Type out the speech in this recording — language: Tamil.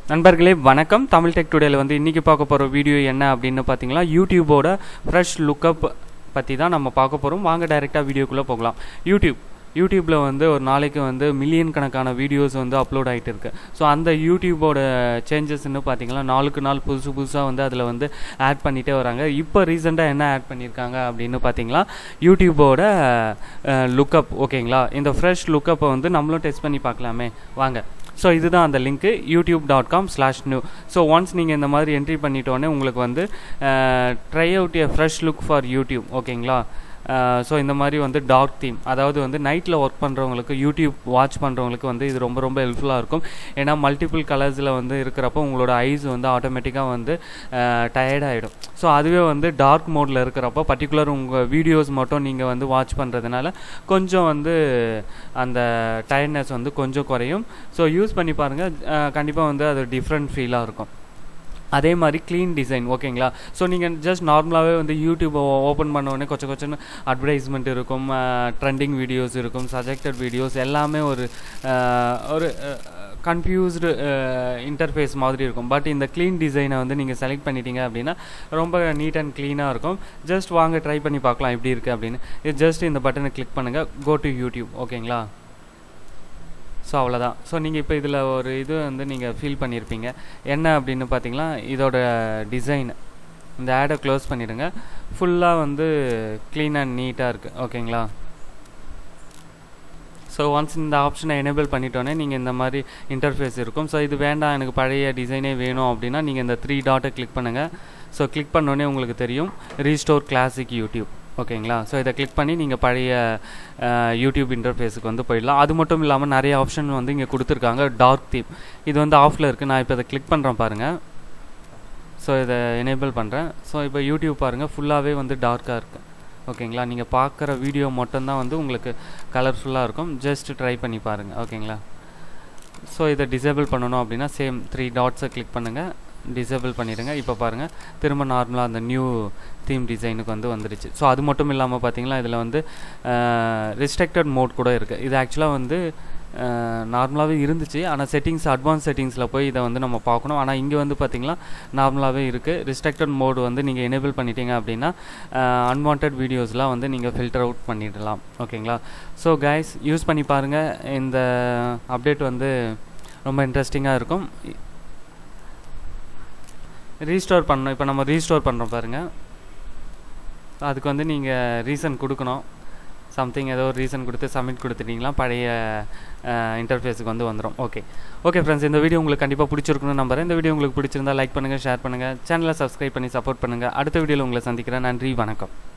நண்பர்களே வணக்கம். தமிழ் டெக் டுடேல வந்து இன்றைக்கி பார்க்க போகிற வீடியோ என்ன அப்படின்னு பார்த்தீங்கன்னா, யூடியூபோட ஃப்ரெஷ் லுக்கப் பற்றி தான் நம்ம பார்க்க போகிறோம். வாங்க டைரெக்டாக வீடியோக்குள்ளே போகலாம். யூடியூப்பில் வந்து ஒரு நாளைக்கு வந்து மில்லியன் கணக்கான வீடியோஸ் வந்து அப்லோட் ஆகிட்டு இருக்குது. ஸோ அந்த யூடியூபோட சேஞ்சஸ்ன்னு பார்த்தீங்கன்னா நாளுக்கு நாள் புதுசாக வந்து அதில் வந்து ஆட் பண்ணிகிட்டே வராங்க. இப்போ ரீசெண்டாக என்ன ஆட் பண்ணியிருக்காங்க அப்படின்னு பார்த்தீங்கன்னா, யூடியூபோட லுக்கப். ஓகேங்களா, இந்த ஃப்ரெஷ் லுக்கப்பை வந்து நம்மளும் டெஸ்ட் பண்ணி பார்க்கலாமே வாங்க. ஸோ இதுதான் அந்த லிங்க்கு, youtube.com/new. ஸோ ஒன்ஸ் நீங்கள் இந்த மாதிரி என்ட்ரி பண்ணிட்டோன்னே உங்களுக்கு வந்து try out a fresh look for YouTube. ஓகேங்களா, ஸோ இந்த மாதிரி வந்து டார்க் தீம், அதாவது வந்து நைட்டில் ஒர்க் பண்ணுறவங்களுக்கு, யூடியூப் வாட்ச் பண்ணுறவங்களுக்கு வந்து இது ரொம்ப ரொம்ப ஹெல்ப்ஃபுல்லாக இருக்கும். ஏன்னா மல்டிபிள் கலர்ஸில் வந்து இருக்கிறப்போ உங்களோட ஐஸ் வந்து ஆட்டோமேட்டிக்காக வந்து டயர்டாகிடும். ஸோ அதுவே வந்து டார்க் மோடில் இருக்கிறப்போ பர்டிகுலர் உங்கள் வீடியோஸ் மட்டும் நீங்கள் வந்து வாட்ச் பண்ணுறதுனால கொஞ்சம் வந்து அந்த டயர்ட்னஸ் வந்து கொஞ்சம் குறையும். ஸோ யூஸ் பண்ணி பாருங்கள், கண்டிப்பாக வந்து அது டிஃப்ரெண்ட் ஃபீலாக இருக்கும். அதே மாதிரி க்ளீன் டிசைன். ஓகேங்களா, ஸோ நீங்கள் ஜஸ்ட் நார்மலாகவே வந்து யூடியூப்பை ஓப்பன் பண்ணோடனே கொச்சன்னு அட்வர்டைஸ்மெண்ட் இருக்கும், ட்ரெண்டிங் வீடியோஸ் இருக்கும், சஜெக்டட் வீடியோஸ், எல்லாமே ஒரு கன்ஃபியூஸ்டு இன்டர்ஃபேஸ் மாதிரி இருக்கும். பட் இந்த க்ளீன் டிசைனை வந்து நீங்கள் செலக்ட் பண்ணிட்டீங்க அப்படின்னா ரொம்ப நீட் அண்ட் க்ளீனாக இருக்கும். ஜஸ்ட் வாங்க ட்ரை பண்ணி பார்க்கலாம் எப்படி இருக்குது அப்படின்னு. இது ஜஸ்ட் இந்த பட்டனை கிளிக் பண்ணுங்கள், கோ டு யூடியூப். ஓகேங்களா, ஸோ அவ்வளோதான். ஸோ நீங்கள் இப்போ இதில் ஒரு இது வந்து நீங்கள் ஃபீல் பண்ணியிருப்பீங்க என்ன அப்படின்னு பார்த்தீங்கன்னா, இதோட டிசைன். இந்த ஆடை க்ளோஸ் பண்ணிவிடுங்க. ஃபுல்லாக வந்து க்ளீன் அண்ட் நீட்டாக இருக்குது. ஓகேங்களா, ஸோ ஒன்ஸ் இந்த ஆப்ஷனை எனேபிள் பண்ணிட்டோன்னே நீங்கள் இந்த மாதிரி இன்டர்ஃபேஸ் இருக்கும். ஸோ இது வேண்டாம், எனக்கு பழைய டிசைனே வேணும் அப்படின்னா நீங்கள் இந்த 3 டாட்டை கிளிக் பண்ணுங்கள். ஸோ கிளிக் பண்ணோடனே உங்களுக்கு தெரியும் ரீஸ்டோர் கிளாசிக் யூடியூப். ஓகேங்களா, ஸோ இதை கிளிக் பண்ணி நீங்கள் பழைய யூடியூப் இன்டர்ஃபேஸுக்கு வந்து போயிடலாம். அது மட்டும் இல்லாமல் நிறைய ஆப்ஷன் வந்து இங்கே கொடுத்துருக்காங்க. டார்க் தீம் இது வந்து ஆஃபில் இருக்குது. நான் இப்போ இதை கிளிக் பண்ணுறேன் பாருங்கள். ஸோ இதை எனேபிள் பண்ணுறேன். ஸோ இப்போ யூடியூப் பாருங்கள், ஃபுல்லாகவே வந்து டார்க்காக இருக்குது. ஓகேங்களா, நீங்கள் பார்க்குற வீடியோ மட்டும்தான் வந்து உங்களுக்கு கலர்ஃபுல்லாக இருக்கும். ஜஸ்ட் ட்ரை பண்ணி பாருங்கள். ஓகேங்களா, ஸோ இதை டிசேபிள் பண்ணணும் அப்படின்னா சேம் 3 டாட்ஸை கிளிக் பண்ணுங்கள், டிசேபிள் பண்ணிடுங்க. இப்போ பாருங்கள், திரும்ப நார்மலாக அந்த நியூ தீம் டிசைனுக்கு வந்து வந்துடுச்சு. ஸோ அது மட்டும் இல்லாமல் பார்த்தீங்கன்னா இதில் வந்து ரெஸ்ட்ரிக்டட் மோட் கூட இருக்குது. இது ஆக்சுவலாக வந்து நார்மலாகவே இருந்துச்சு, ஆனால் அட்வான்ஸ் செட்டிங்ஸில் போய் இதை வந்து நம்ம பார்க்கணும். ஆனால் இங்கே வந்து பார்த்திங்கன்னா நார்மலாகவே இருக்குது. ரெஸ்ட்ரிக்டட் மோடு வந்து நீங்கள் எனேபிள் பண்ணிட்டீங்க அப்படின்னா அன்வான்ட் வீடியோஸ்லாம் வந்து நீங்கள் ஃபில்டர் அவுட் பண்ணிடலாம். ஓகேங்களா, ஸோ கைஸ் யூஸ் பண்ணி பாருங்கள். இந்த அப்டேட் வந்து ரொம்ப இன்ட்ரெஸ்டிங்காக இருக்கும். ரீஸ்டோர் பண்ணணும். இப்போ நம்ம ரீஸ்டோர் பண்ணுறோம் பாருங்கள். அதுக்கு வந்து நீங்கள் ரீசன் கொடுக்கணும். சம்திங் ஏதோ ஒரு ரீசன் கொடுத்து சப்மிட் கொடுத்துட்டிங்களா பழைய இன்டர்ஃபேஸுக்கு வந்து வந்துடும். ஓகே ஃப்ரெண்ட்ஸ், இந்த வீடியோ உங்களுக்கு கண்டிப்பாக பிடிச்சிருக்கணும்னு நம்புறேன். இந்த வீடியோ உங்களுக்கு பிடிச்சிருந்தா லைக் பண்ணுங்கள், ஷேர் பண்ணுங்கள், சேனலை சப்ஸ்கிரைப் பண்ணி சப்போர்ட் பண்ணுங்கள். அடுத்த வீடியோவில் உங்களை சந்திக்கிறேன். நன்றி, வணக்கம்.